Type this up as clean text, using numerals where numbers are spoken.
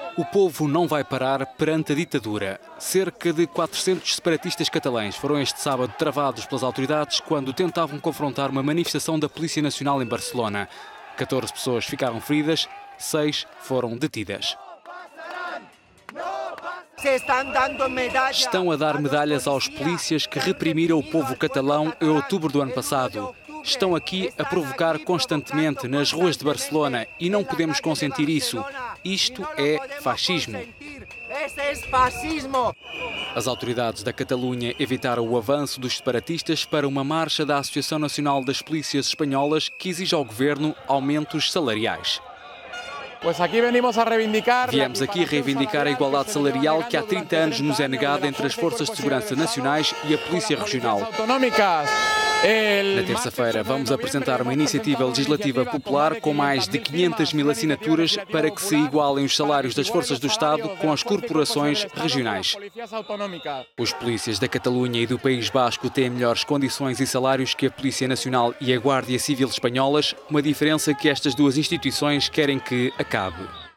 O povo não vai parar perante a ditadura. Cerca de 400 separatistas catalães foram este sábado travados pelas autoridades quando tentavam confrontar uma manifestação da Polícia Nacional em Barcelona. 14 pessoas ficaram feridas, 6 foram detidas. Estão a dar medalhas aos polícias que reprimiram o povo catalão em outubro do ano passado. Estão aqui a provocar constantemente nas ruas de Barcelona e não podemos consentir isso. Isto é fascismo. As autoridades da Catalunha evitaram o avanço dos separatistas para uma marcha da Associação Nacional das Polícias Espanholas que exige ao governo aumentos salariais. Viemos aqui reivindicar a igualdade salarial que há 30 anos nos é negada entre as Forças de Segurança Nacionais e a Polícia Regional. Na terça-feira vamos apresentar uma iniciativa legislativa popular com mais de 500.000 assinaturas para que se igualem os salários das forças do Estado com as corporações regionais. Os polícias da Catalunha e do País Basco têm melhores condições e salários que a Polícia Nacional e a Guardia Civil espanholas, uma diferença que estas duas instituições querem que acabe.